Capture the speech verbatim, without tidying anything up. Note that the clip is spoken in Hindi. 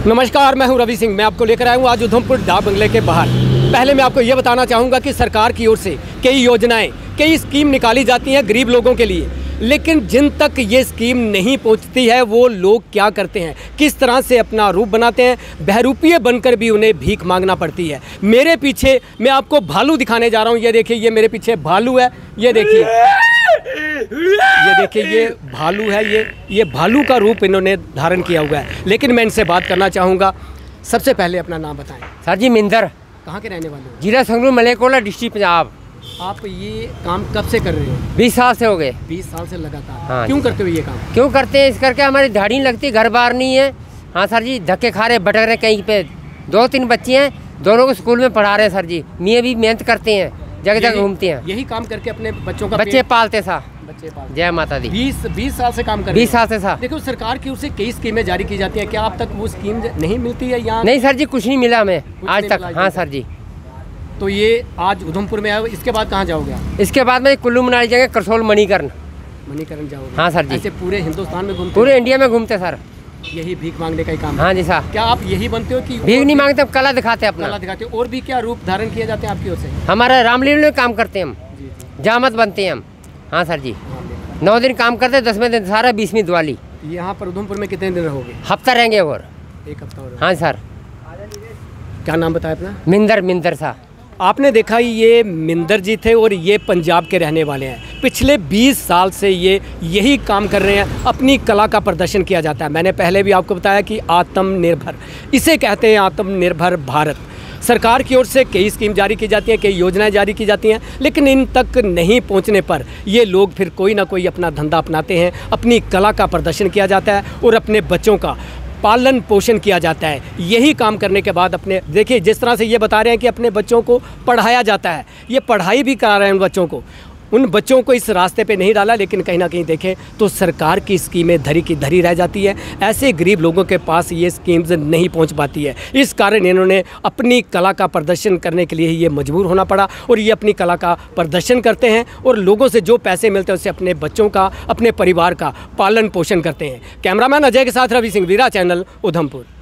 नमस्कार, मैं हूं रवि सिंह। मैं आपको लेकर आया हूं आज उधमपुर डाक बंगले के बाहर। पहले मैं आपको ये बताना चाहूँगा कि सरकार की ओर से कई योजनाएं, कई स्कीम निकाली जाती हैं गरीब लोगों के लिए, लेकिन जिन तक ये स्कीम नहीं पहुंचती है वो लोग क्या करते हैं, किस तरह से अपना रूप बनाते हैं, बहरूपिये बनकर भी उन्हें भीख मांगना पड़ती है। मेरे पीछे मैं आपको भालू दिखाने जा रहा हूँ। ये देखिए, ये मेरे पीछे भालू है। ये देखिए, ये देखिए, ये भालू है। ये ये भालू का रूप इन्होंने धारण किया हुआ है। लेकिन मैं इनसे बात करना चाहूँगा। सबसे पहले अपना नाम बताएं। सर जी मिंदर, कहाँ के रहने वाले हो? जिला संगरूर मलेकोला डिस्ट्रिक्ट पंजाब। आप ये काम कब से कर रहे हो? बीस साल से हो गए। बीस साल से लगातार। हाँ। क्यों करते हो ये काम? क्यों करते हैं? इस करके हमारी दिहाड़ी नहीं लगती, घर बार नहीं है। हाँ सर जी, धक्के खा रहे, भटक रहे कहीं पे। दो तीन बच्चे हैं, दोनों को स्कूल में पढ़ा रहे हैं सर जी। मियाँ भी मेहनत करते हैं, जगह जगह घूमते हैं। यही काम करके अपने बच्चों का बच्चे पालते सा। बच्चे पालते। जय माता दी। बीस बीस साल से काम कर बीस साल से सा। देखो, सरकार की ओर से कई स्कीमें जारी की जाती हैं। क्या आप तक वो स्कीम नहीं मिलती है यहाँ? नहीं सर जी, कुछ नहीं मिला हमें आज तक। हाँ सर जी। तो ये आज उधमपुर में आए, इसके बाद कहाँ जाओगे? इसके बाद में कुल्लू मनाली जाएंगे, करसोल मणिकरण। मणिकरण जाओगे? हाँ सर जी। ऐसे पूरे हिंदुस्तान में घूमते? पूरे इंडिया में घूमते सर। यही भीख मांगने का ही काम? हाँ जी सर। क्या आप यही बनते हो कि भीख नहीं मांगते, कला दिखाते हैं अपना। कला दिखाते हो। और भी क्या रूप धारण किए जाते हैं आपकी ओर से? हमारा रामलीला में काम करते हैं हम, जामत बनते हैं हम। हाँ सर जी, नौ दिन काम करते हैं, दसवें दिन सारा बीसवीं दिवाली। यहाँ पर उधमपुर में कितने दिन रहोगे? हफ्ता रहेंगे और। एक हफ्ता और? हाँ सर। क्या नाम बताया अपना? मिंदर, मिंदर सा। आपने देखा, ये मिंदर जी थे और ये पंजाब के रहने वाले हैं। पिछले बीस साल से ये यही काम कर रहे हैं। अपनी कला का प्रदर्शन किया जाता है। मैंने पहले भी आपको बताया कि आत्मनिर्भर, इसे कहते हैं आत्मनिर्भर भारत। सरकार की ओर से कई स्कीम जारी की जाती हैं, कई योजनाएं जारी की जाती हैं, लेकिन इन तक नहीं पहुंचने पर ये लोग फिर कोई ना कोई अपना धंधा अपनाते हैं। अपनी कला का प्रदर्शन किया जाता है और अपने बच्चों का पालन पोषण किया जाता है। यही काम करने के बाद अपने, देखिए जिस तरह से ये बता रहे हैं कि अपने बच्चों को पढ़ाया जाता है, ये पढ़ाई भी करा रहे हैं उन बच्चों को। उन बच्चों को इस रास्ते पे नहीं डाला, लेकिन कहीं ना कहीं देखें तो सरकार की स्कीमें धरी की धरी रह जाती है। ऐसे गरीब लोगों के पास ये स्कीम्स नहीं पहुंच पाती है। इस कारण इन्होंने अपनी कला का प्रदर्शन करने के लिए ये मजबूर होना पड़ा और ये अपनी कला का प्रदर्शन करते हैं और लोगों से जो पैसे मिलते हैं उससे अपने बच्चों का, अपने परिवार का पालन पोषण करते हैं। कैमरामैन अजय के साथ रवि सिंह, वीरा चैनल, उधमपुर।